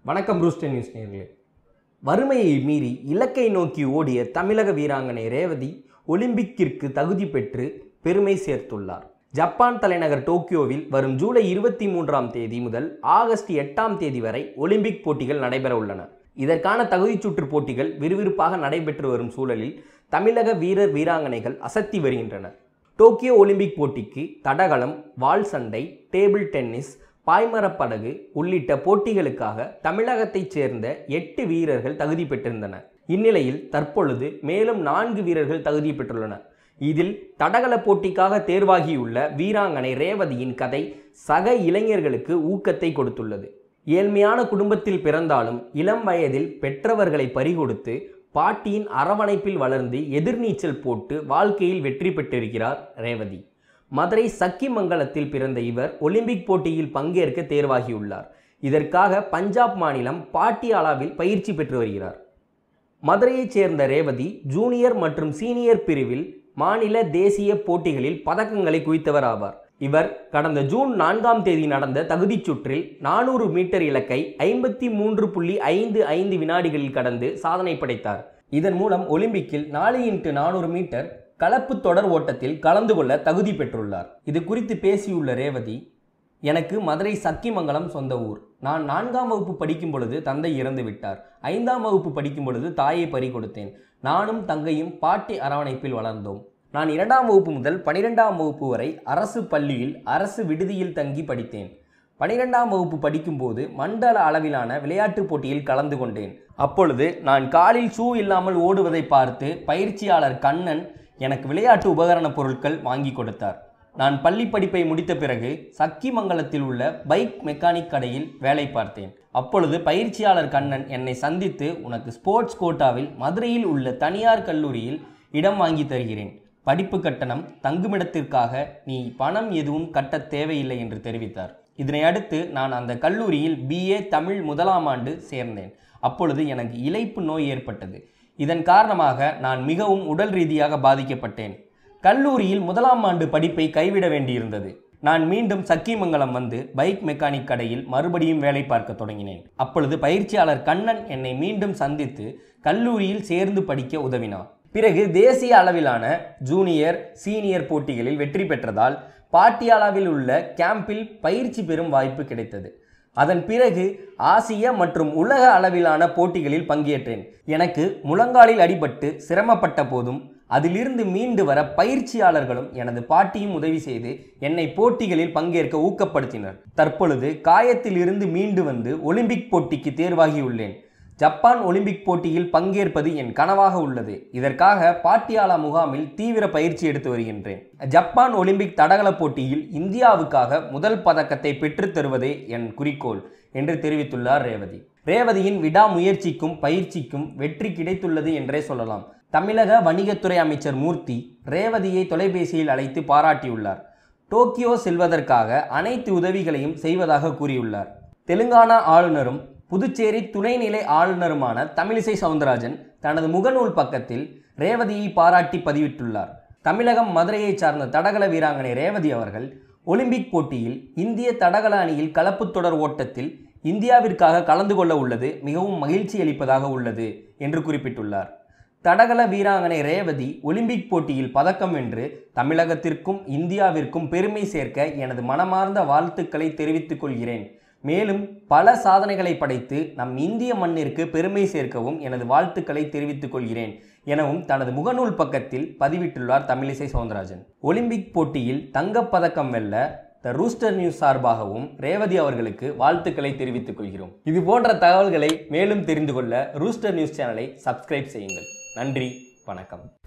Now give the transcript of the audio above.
வணக்கம் rooster news நேயர்களே. வறுமையை மீறி இலக்கை நோக்கி ஓடிய தமிழக வீராங்கனை ரேவதி ஒலிம்பிக்கிற்கு தகுதி பெற்று பெருமை சேர்த்துள்ளார். ஜப்பான் தலைநகர் டோக்கியோவில் வரும் ஜூலை 23ஆம் தேதி முதல் ஆகஸ்ட் 8ஆம் தேதி வரை ஒலிம்பிக் போட்டிகள் நடைபெற உள்ளன. இதற்கான தகுதிச்சுற்று போட்டிகள் விறுவிறுப்பாக நடைபெற்று வரும் சூழலில் தமிழக வீரர் வீராங்கனைகள் அசத்தி வருகின்றனர். டோக்கியோ ஒலிம்பிக் போட்டிக்கு தடகளம், வாள் சண்டை, டேபிள் டென்னிஸ், பாய்மரப்படகு உள்ளிட்ட போட்டிகளுக்காக தமிழகத்தைச் சேர்ந்த 8 வீரர்கள் தகுதி பெற்றிருந்தனர். இந்நிலையில் தற்பொழுது மேலும் 4 வீரர்கள் தகுதி பெற்றுள்ளனர். இதில் தடகள போட்டிக்காக தேர்வாகியுள்ள வீராங்கனை ரேவதியின் கதை சக இளைஞர்களுக்கு ஊக்கத்தை கொடுத்துள்ளது. ஏழ்மையான குடும்பத்தில் பிறந்தாலும் இளம் வயதில் பெற்றவர்களை பறிகொடுத்து பாட்டியின் அரவணைப்பில் வளர்ந்து எதிர்நீச்சல் போட்டு வாழ்க்கையில் வெற்றி பெற்றிருக்கிறார் ரேவதி. மதுரை சக்கிமங்கலத்தில் பிறந்த இவர் ஒலிம்பிக் போட்டியில் பங்கேற்க தேர்வாகியுள்ளார். இதற்காக பஞ்சாப் மாநிலம் பாட்டியாலாவில் பயிற்சி பெற்று வருகிறார். மதுரையைச் சேர்ந்த ரேவதி ஜூனியர் மற்றும் சீனியர் பிரிவில் மாநில தேசிய போட்டிகளில் பதக்கங்களை குவித்தவர் ஆவார். இவர் கடந்த ஜூன் 4ஆம் தேதி நடந்த தகுதிச் சுற்றில் 400 மீட்டர் இலக்கை 53.55 வினாடிகளில் கடந்து சாதனை படைத்தார். இதன் மூலம் ஒலிம்பிக்கில் 4x400 மீட்டர் கலப்பு தொடர் ஓட்டத்தில் கலந்து கொள்ள தகுதி பெற்றுள்ளார். இது குறித்து பேசியுள்ள ரேவதி, எனக்கு மதுரை சக்கிமங்கலம் சொந்த ஊர். நான் 4ஆம் வகுப்பு படிக்கும் பொழுது தந்தை இறந்து விட்டார். 5ஆம் வகுப்பு படிக்கும் பொழுது தாயை பறி கொடுத்தேன். நானும் தங்கையும் பாட்டி அரவணைப்பில் வளர்ந்தோம். நான் 2ஆம் வகுப்பு முதல் 12ஆம் வகுப்பு வரை அரசு பள்ளியில் அரசு விடுதியில் தங்கி படித்தேன். 12ஆம் வகுப்பு படிக்கும்போது மண்டல அளவிலான விளையாட்டுப் போட்டியில் கலந்து கொண்டேன். அப்பொழுது நான் காலில் ஷூ இல்லாமல் ஓடுவதை பார்த்து பயிற்சியாளர் கண்ணன் எனக்கு விளையாட்டு உபகரண பொருட்கள் வாங்கி கொடுத்தார். நான் பள்ளி படிப்பை முடித்த பிறகு சக்கிமங்கலத்தில் உள்ள பைக் மெக்கானிக் கடையில் வேலை பார்த்தேன். அப்பொழுது பயிற்சியாளர் கண்ணன் என்னை சந்தித்து, உனக்கு ஸ்போர்ட்ஸ் கோட்டாவில் மதுரையில் உள்ள தனியார் கல்லூரியில் இடம் வாங்கி தருகிறேன். படிப்பு கட்டணம், தங்குமிடத்திற்காக நீ பணம் எதுவும் கட்ட தேவையில்லை என்று தெரிவித்தார். இதனை அடுத்து நான் அந்த கல்லூரியில் BA தமிழ் 1ஆம் ஆண்டு சேர்ந்தேன். அப்பொழுது எனக்கு இளைப்பு நோய் ஏற்பட்டது. இதன் காரணமாக நான் மிகவும் உடல் ரீதியாக பாதிக்கப்பட்டேன். கல்லூரியில் 1ஆம் ஆண்டு படிப்பை கைவிட வேண்டியிருந்தது. நான் மீண்டும் சக்கிமங்கலம் வந்து பைக் மெக்கானிக் கடையில் மறுபடியும் வேலை பார்க்க தொடங்கினேன். அப்பொழுது பயிற்சியாளர் கண்ணன் என்னை மீண்டும் சந்தித்து கல்லூரியில் சேர்ந்து படிக்க உதவினார். பிறகு தேசிய அளவிலான ஜூனியர், சீனியர் போட்டிகளில் வெற்றி பெற்றதால் பாட்டியாலாவில் உள்ள கேம்பில் பயிற்சி பெறும் வாய்ப்பு கிடைத்தது. அதன் பிறகு ஆசிய மற்றும் உலக அளவிலான போட்டிகளில் பங்கேற்றேன். எனக்கு முழங்காலில் அடிபட்டு சிரமப்பட்ட போதும் அதிலிருந்து மீண்டு வர பயிற்சியாளர்களும் எனது பாட்டியும் உதவி செய்து என்னை போட்டிகளில் பங்கேற்க ஊக்கப்படுத்தினர். தற்பொழுது காயத்தில் இருந்து மீண்டு வந்து ஒலிம்பிக் போட்டிக்கு தேர்வாகியுள்ளேன். ஜப்பான் ஒலிம்பிக் போட்டியில் பங்கேற்பது என் கனவாக உள்ளது. இதற்காக பாட்டியாலா முகாமில் தீவிர பயிற்சி எடுத்து வருகின்றேன். ஜப்பான் ஒலிம்பிக் தடகள போட்டியில் இந்தியாவுக்காக முதல் பதக்கத்தை பெற்றுத் தருவதே என் குறிக்கோள் என்று தெரிவித்துள்ளார் ரேவதி. ரேவதியின் விடாமுயற்சிக்கும் பயிற்சிக்கும் வெற்றி கிடைத்துள்ளது என்றே சொல்லலாம். தமிழக வணிகத்துறை அமைச்சர் மூர்த்தி ரேவதியை தொலைபேசியில் அழைத்து பாராட்டியுள்ளார். டோக்கியோ செல்வதற்காக அனைத்து உதவிகளையும் செய்வதாக கூறியுள்ளார். தெலுங்கானா ஆளுநரும் புதுச்சேரி துணைநிலை ஆளுநருமான தமிழிசை சவுந்தரராஜன் தனது முகநூல் பக்கத்தில் ரேவதியை பாராட்டி பதிவிட்டுள்ளார். தமிழகம் மதுரையை சார்ந்த தடகள வீராங்கனை ரேவதி அவர்கள் ஒலிம்பிக் போட்டியில் இந்திய தடகள அணியில் கலப்பு தொடர் ஓட்டத்தில் இந்தியாவிற்காக கலந்து கொள்ள உள்ளது மிகவும் மகிழ்ச்சி அளிப்பதாக உள்ளது என்று குறிப்பிட்டுள்ளார். தடகள வீராங்கனை ரேவதி ஒலிம்பிக் போட்டியில் பதக்கம் வென்று தமிழகத்திற்கும் இந்தியாவிற்கும் பெருமை சேர்க்க எனது மனமார்ந்த வாழ்த்துக்களை தெரிவித்துக் கொள்கிறேன். மேலும் பல சாதனைகளை படைத்து நம் இந்திய மண்ணிற்கு பெருமை சேர்க்கவும் எனது வாழ்த்துக்களை தெரிவித்துக் கொள்கிறேன் எனவும் தனது முகநூல் பக்கத்தில் பதிவிட்டுள்ளார் தமிழிசை சவுந்தரராஜன். ஒலிம்பிக் போட்டியில் தங்கப்பதக்கம் வெல்ல த ரூஸ்டர் நியூஸ் சார்பாகவும் ரேவதி அவர்களுக்கு வாழ்த்துக்களை தெரிவித்துக் கொள்கிறோம். இது போன்ற தகவல்களை மேலும் தெரிந்து கொள்ள ரூஸ்டர் நியூஸ் சேனலை சப்ஸ்கிரைப் செய்யுங்கள். நன்றி, வணக்கம்.